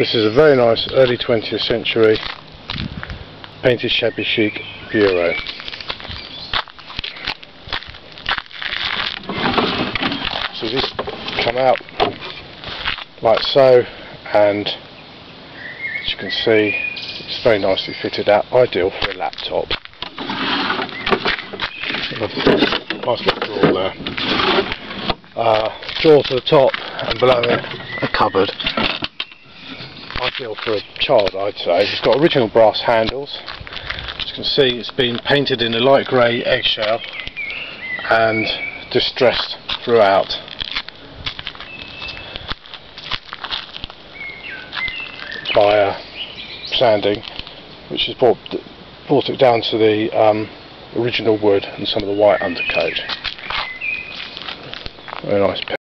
This is a very nice early 20th century painted shabby chic bureau. So these come out like so, and as you can see it's very nicely fitted out, ideal for a laptop. Nice little drawer there. Drawer to the top, and below it a cupboard. Ideal for a child, I'd say. It's got original brass handles. As you can see, it's been painted in a light grey eggshell and distressed throughout. By sanding, which has brought it down to the original wood and some of the white undercoat. Very nice.